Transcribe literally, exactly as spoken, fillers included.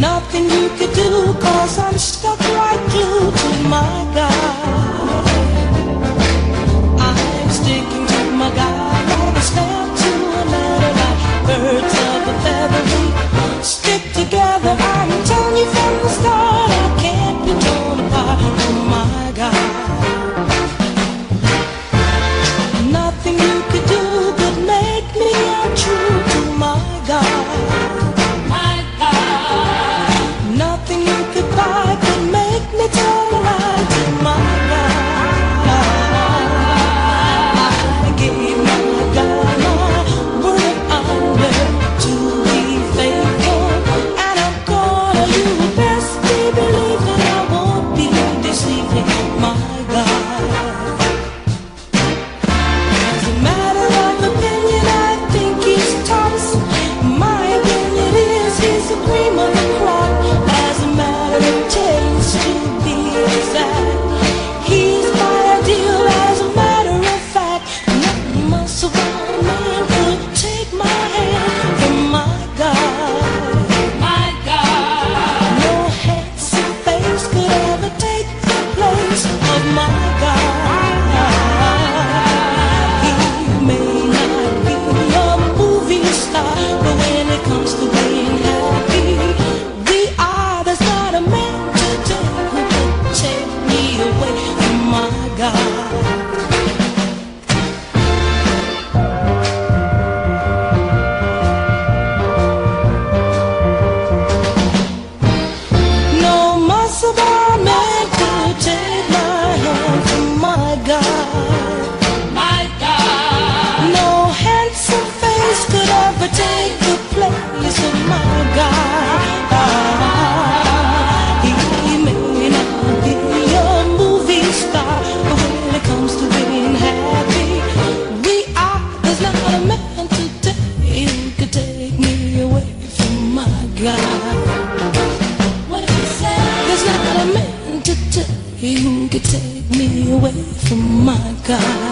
Nothing you could do, 'cause I'm stuck right glued to my God. I'm sticking to my God like a stamp to a letter, like birds of a feather we stick together. I'm telling you from the start, I can't be torn apart from my God. Nothing you could do could make me untrue to my God. My God. Nothing you could buy could make me tell a lie to my God. I gave my God my word honor to be faithful, and I'm gonna, you best be believing I won't be deceiving my God. As a matter of opinion, I think he's tops. My opinion is he's the cream of the crop. As a matter of taste, to be exact, he's my ideal. As a matter of fact, not much of a man could take my hand from my God. My God. No handsome face could ever take the place of my God. He may not be a movie star, but when it comes to being happy, we are. There's not a man today who could take me away from my God. No muscle bar man could take my hand from my God. My God. No handsome face could ever take the place of my God. He may not be a movie star, but when it comes to being happy, we are. There's not a man today who could take me away from my God. What you say? There's not a man today who could take me away from my God.